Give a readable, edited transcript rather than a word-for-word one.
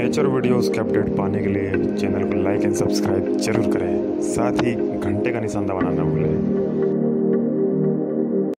Nature videos के update पाने के लिए चैनल को लाइक एंड सब्सक्राइब जरूर करें, साथ ही घंटे का निशान दबाना ना भूलें।